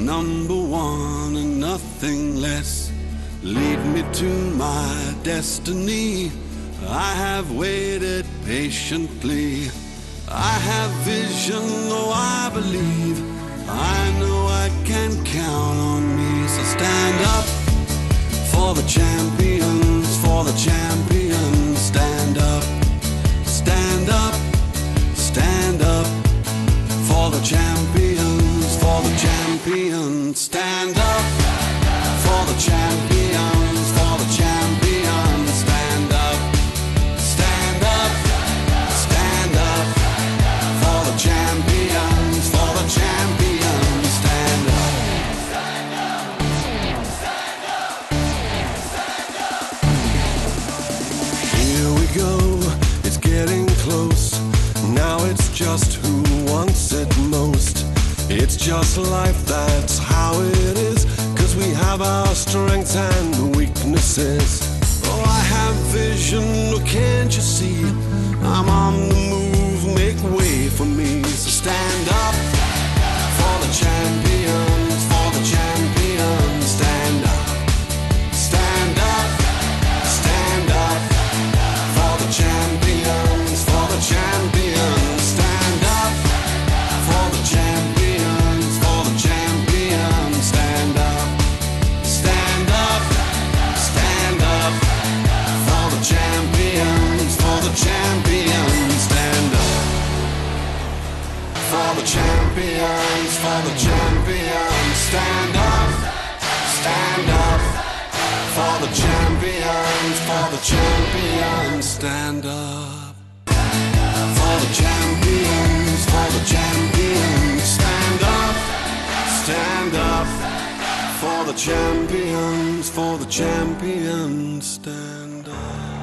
number one and nothing less. Lead me to my destiny. I have waited patiently. I have vision, though I believe. I know I can count on me. So stand up for the champions, for the champions. Stand up, stand up, stand up for the champions, for the champions. Stand up for the champions, for the champions. Stand up, stand up, stand up for the champions, for the champions. Stand up. Here we go, it's getting close. Now it's just who wants it most. It's just life, that's how it is. 'Cause we have our strengths and weaknesses. Oh, I have vision, oh, can't you see? I'm on the move, make way for me. So stand up for the champions, for the champions. Stand up, stand up, stand up for the champions, for the champions. Stand up for the champions, for the champions. Stand up, stand up, stand up for the champions, for the champions. Stand up for the champions, for the champions. Stand up, stand up for the champions, for the champions. Stand up for the champions, for the champions. Stand up, stand up for the champions, for the champions. Stand up.